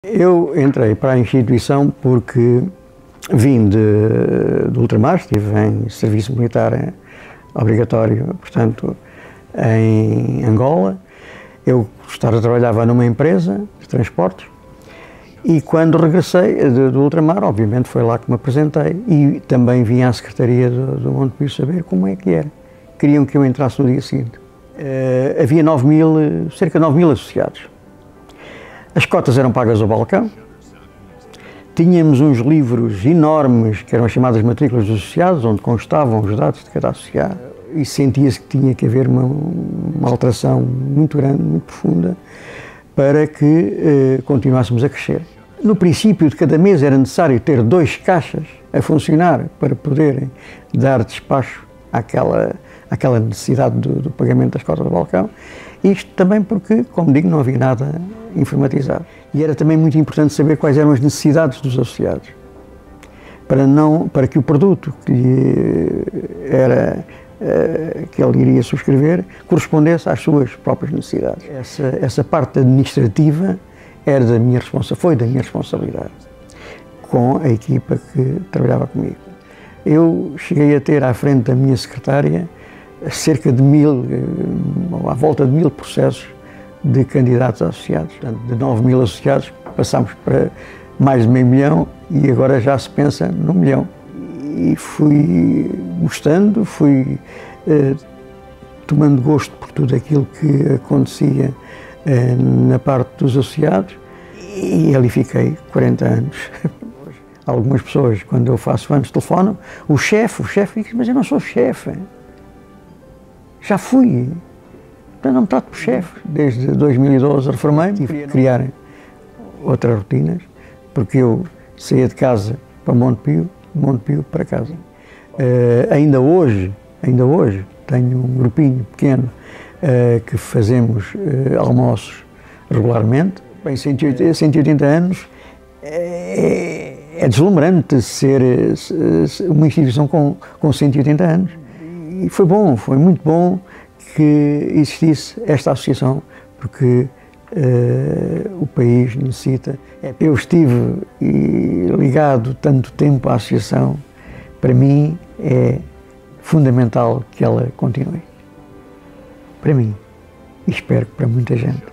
Eu entrei para a instituição porque vim do ultramar, estive em serviço militar obrigatório, portanto, em Angola. Eu trabalhava numa empresa de transportes e quando regressei do ultramar, obviamente foi lá que me apresentei e também vim à Secretaria do Montepio saber como é que era. Queriam que eu entrasse no dia seguinte. Havia cerca de 9.000 associados. As cotas eram pagas ao balcão. Tínhamos uns livros enormes, que eram as chamadas matrículas dos associados, onde constavam os dados de cada associado. E sentia-se que tinha que haver uma alteração muito grande, muito profunda, para que continuássemos a crescer. No princípio de cada mês era necessário ter 2 caixas a funcionar para poderem dar despacho àquela necessidade do pagamento das cotas do balcão. Isto também porque, como digo, não havia nada informatizado. E era também muito importante saber quais eram as necessidades dos associados, para que o produto que ele iria subscrever correspondesse às suas próprias necessidades. Essa parte administrativa foi da minha responsabilidade, com a equipa que trabalhava comigo. Eu cheguei a ter à frente da minha secretária cerca de à volta de 1.000 processos de candidatos a associados. Portanto, de 9.000 associados passámos para mais de meio milhão e agora já se pensa no milhão. E fui gostando, fui tomando gosto por tudo aquilo que acontecia na parte dos associados e ali fiquei 40 anos. Algumas pessoas, quando eu faço anos, telefonam, o chefe, mas eu não sou chefe. Já fui, não me trato por chefe. Desde 2012 reformei-me, tive que criar outras rotinas, porque eu saía de casa para Montepio, de Montepio para casa. Ainda hoje, tenho um grupinho pequeno que fazemos almoços regularmente. Bem, 180 anos é deslumbrante ser uma instituição com 180 anos. E foi bom, foi muito bom que existisse esta associação, porque o país necessita. Eu estive ligado tanto tempo à associação, para mim é fundamental que ela continue. Para mim, e espero que para muita gente.